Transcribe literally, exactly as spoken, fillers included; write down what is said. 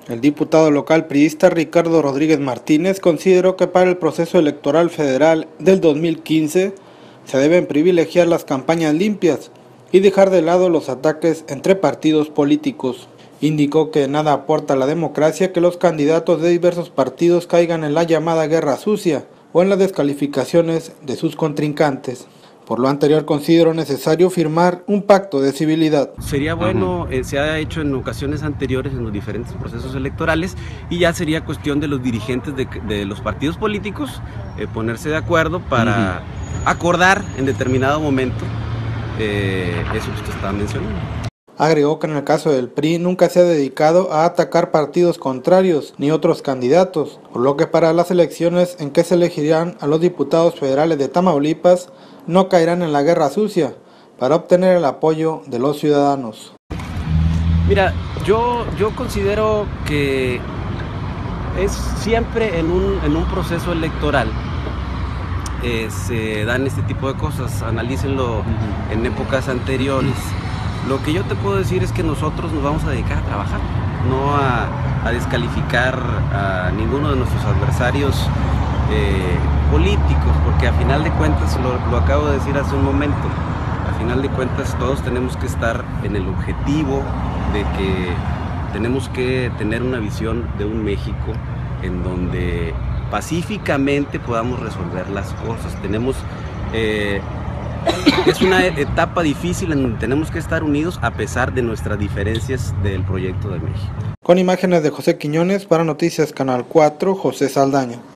El diputado local priista Ricardo Rodríguez Martínez consideró que para el proceso electoral federal del dos mil quince se deben privilegiar las campañas limpias y dejar de lado los ataques entre partidos políticos. Indicó que nada aporta a la democracia que los candidatos de diversos partidos caigan en la llamada guerra sucia o en las descalificaciones de sus contrincantes. Por lo anterior, considero necesario firmar un pacto de civilidad. Sería bueno, eh, se ha hecho en ocasiones anteriores en los diferentes procesos electorales y ya sería cuestión de los dirigentes de, de los partidos políticos eh, ponerse de acuerdo para uh-huh. acordar en determinado momento eh, eso que usted estaba mencionando. Agregó que en el caso del P R I nunca se ha dedicado a atacar partidos contrarios ni otros candidatos, por lo que para las elecciones en que se elegirán a los diputados federales de Tamaulipas no caerán en la guerra sucia para obtener el apoyo de los ciudadanos. Mira, yo, yo considero que es siempre en un, en un proceso electoral eh, se dan este tipo de cosas, analícenlo uh-huh. en épocas anteriores. Lo que yo te puedo decir es que nosotros nos vamos a dedicar a trabajar, no a, a descalificar a ninguno de nuestros adversarios eh, políticos, porque a final de cuentas, lo, lo acabo de decir hace un momento, a final de cuentas todos tenemos que estar en el objetivo de que tenemos que tener una visión de un México en donde pacíficamente podamos resolver las cosas. Tenemos... Eh, Es una etapa difícil en donde tenemos que estar unidos a pesar de nuestras diferencias del proyecto de México. Con imágenes de José Quiñones, para Noticias Canal cuatro, José Saldaña.